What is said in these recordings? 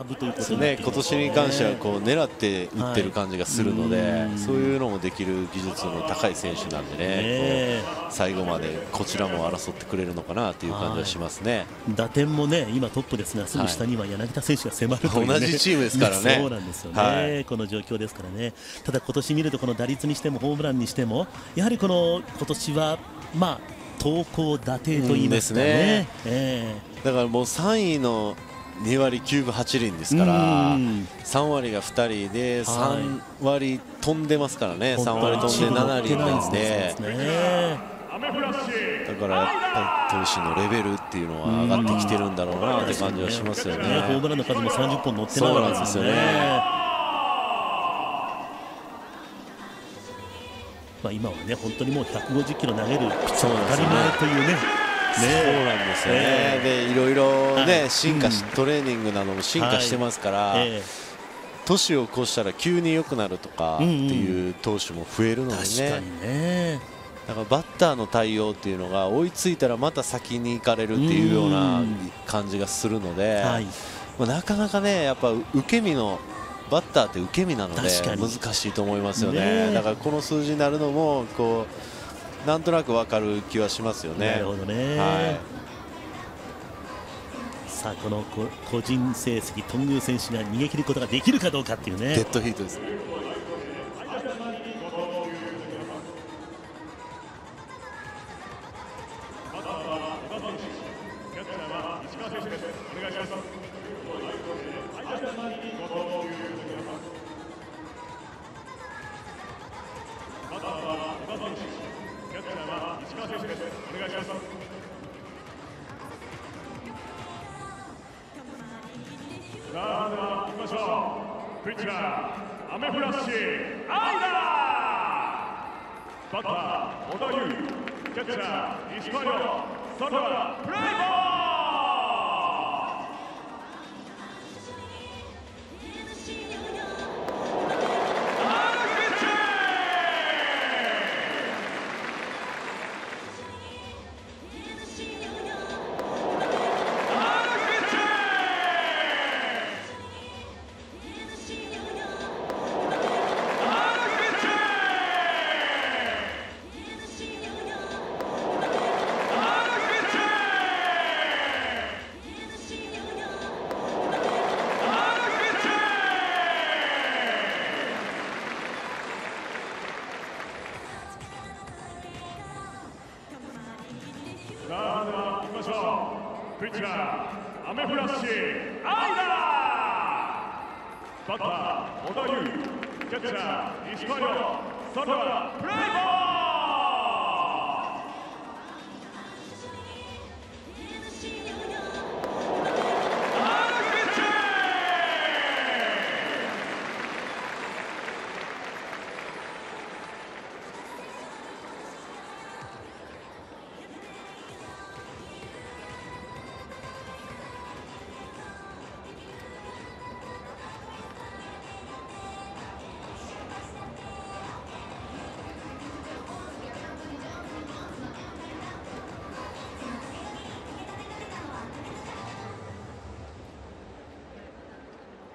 ぶということね、今年に関してはこう狙って打ってる感じがするので、そういうのもできる技術の高い選手なんでね、最後までこちらも争ってくれるのかなという感じはしますね。 打点もね今トップですが、すぐ下には柳田選手が迫るという、ね、 同じチームですからね。 そうなんですよね、この状況ですからね。ただ今年見るとこの打率にしてもホームランにしてもやはりこの今年はまあ投高打点といいますかね、 だからもう3位の2割9分8厘ですから、3割が2人で3割飛んでますからね、3割飛んで7厘なんで、だからやっぱり投手のレベルっていうのは上がってきてるんだろうなって感じはしますよね。 ホームランの数も30本乗ってないわけですよね。まあ今はね本当にもう150キロ投げるピッチャー当たり前というね。 そうなんですよね。でいろいろね進化し、トレーニングなども進化してますから、年を越したら急に良くなるとかっていう投手も増えるのでね。だからバッターの対応っていうのが追いついたらまた先に行かれるっていうような感じがするので、なかなかねやっぱ受け身のバッターって受け身なので難しいと思いますよね。だからこの数字になるのもこうなんとなく分かる気はしますよね。 なるほどね。さあこの個人成績頓宮選手が逃げ切ることができるかどうかっていうね。 デッドヒートです。 ピッチャーアメフラッシュアイダー、バッター小田優、キャッチャー石川遼、それではプレイボール。さあでは行きましょう。ピッチャーアメフラッシュアイダー、バッター小田優、キャッチャー石川遼、それではプレイボール。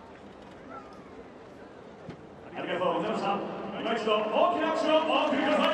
ありがとうございました。今一度大きな拍手をお送りください。